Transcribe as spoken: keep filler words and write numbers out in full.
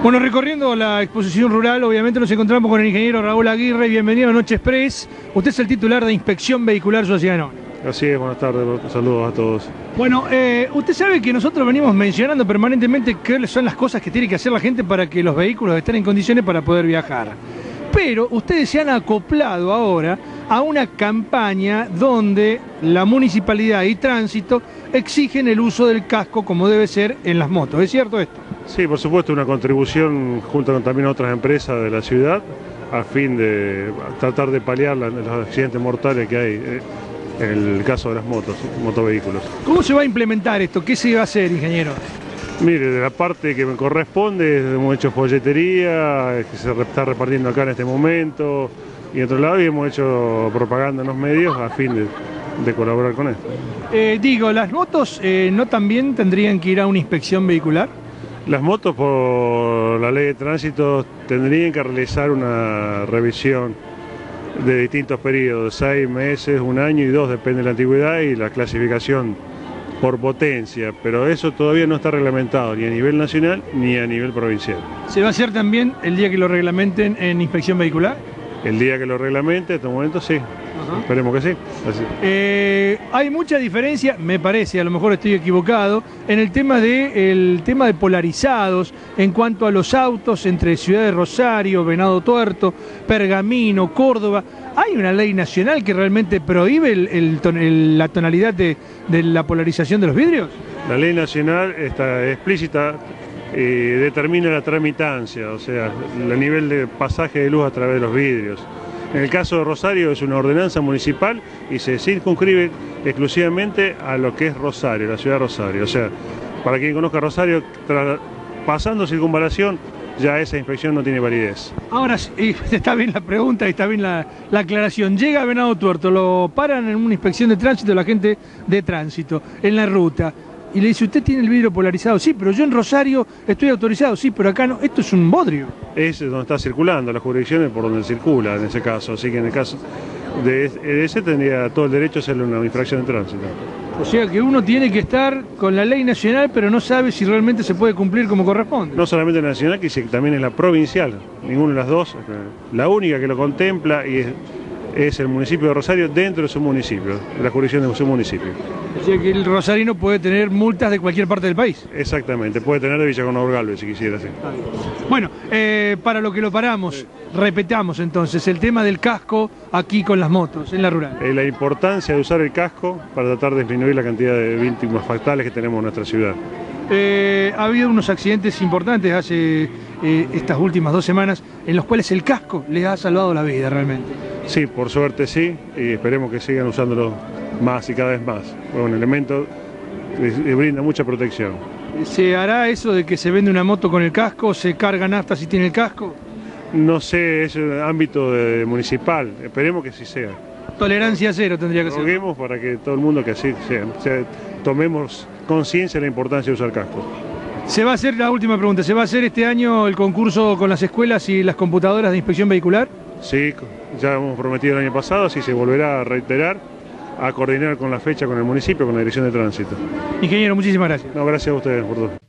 Bueno, recorriendo la exposición rural, obviamente nos encontramos con el ingeniero Raúl Aguirre. Bienvenido a Noche Express. Usted es el titular de Inspección Vehicular Sociedad Anónima. Así es, buenas tardes, saludos a todos. Bueno, eh, usted sabe que nosotros venimos mencionando permanentemente qué son las cosas que tiene que hacer la gente para que los vehículos estén en condiciones para poder viajar. Pero ustedes se han acoplado ahora a una campaña donde la municipalidad y tránsito exigen el uso del casco como debe ser en las motos. ¿Es cierto esto? Sí, por supuesto, una contribución junto con también otras empresas de la ciudad a fin de tratar de paliar los accidentes mortales que hay en el caso de las motos, motovehículos. ¿Cómo se va a implementar esto? ¿Qué se va a hacer, ingeniero? Mire, de la parte que me corresponde, hemos hecho folletería, que se está repartiendo acá en este momento, y de otro lado y hemos hecho propaganda en los medios a fin de, de colaborar con esto. Eh, digo, ¿las motos eh, no también tendrían que ir a una inspección vehicular? Las motos, por la ley de tránsito, tendrían que realizar una revisión de distintos periodos, seis meses, un año y dos, depende de la antigüedad y la clasificación por potencia, pero eso todavía no está reglamentado ni a nivel nacional ni a nivel provincial. ¿Se va a hacer también el día que lo reglamenten en inspección vehicular? El día que lo reglamente, en este momento sí. Ajá. Esperemos que sí. Así. Eh, hay mucha diferencia, me parece, a lo mejor estoy equivocado, en el tema de, el tema de polarizados en cuanto a los autos entre Ciudad de Rosario, Venado Tuerto, Pergamino, Córdoba. ¿Hay una ley nacional que realmente prohíbe el, el, el, la tonalidad de, de la polarización de los vidrios? La ley nacional está explícita. Eh, determina la tramitancia, o sea, el nivel de pasaje de luz a través de los vidrios. En el caso de Rosario es una ordenanza municipal y se circunscribe exclusivamente a lo que es Rosario, la ciudad de Rosario. O sea, para quien conozca Rosario, pasando circunvalación, ya esa inspección no tiene validez. Ahora, está bien la pregunta y está bien la, la aclaración. Llega a Venado Tuerto, lo paran en una inspección de tránsito, la gente de tránsito, en la ruta. Y le dice, ¿usted tiene el vidrio polarizado? Sí, pero yo en Rosario estoy autorizado. Sí, pero acá no. Esto es un bodrio. Es donde está circulando, la jurisdicción es por donde circula en ese caso. Así que en el caso de ese tendría todo el derecho a hacerle una infracción de tránsito. O sea que uno tiene que estar con la ley nacional, pero no sabe si realmente se puede cumplir como corresponde. No solamente la nacional, que también es la provincial. Ninguna de las dos. La única que lo contempla y es, es el municipio de Rosario dentro de su municipio, la jurisdicción de su municipio. O sea que el rosarino puede tener multas de cualquier parte del país. Exactamente, puede tener de Villaconor Galvez si quisiera, sí. Bueno, eh, para lo que lo paramos, sí. Repetamos entonces el tema del casco aquí con las motos, en la rural. Eh, la importancia de usar el casco para tratar de disminuir la cantidad de víctimas fatales que tenemos en nuestra ciudad. Eh, ha habido unos accidentes importantes hace eh, estas últimas dos semanas en los cuales el casco les ha salvado la vida realmente. Sí, por suerte sí, y esperemos que sigan usándolo más y cada vez más. Es un elemento que brinda mucha protección. ¿Se hará eso de que se vende una moto con el casco? ¿Se carga nafta si tiene el casco? No sé, es un ámbito de, municipal, esperemos que sí sea. Tolerancia cero tendría que ser. Roguemos para que todo el mundo que así sea, o sea tomemos conciencia de la importancia de usar casco. Se va a hacer, la última pregunta, ¿se va a hacer este año el concurso con las escuelas y las computadoras de inspección vehicular? Sí, ya hemos prometido el año pasado, así se volverá a reiterar, a coordinar con la fecha con el municipio, con la Dirección de Tránsito. Ingeniero, muchísimas gracias. No, gracias a ustedes por todo.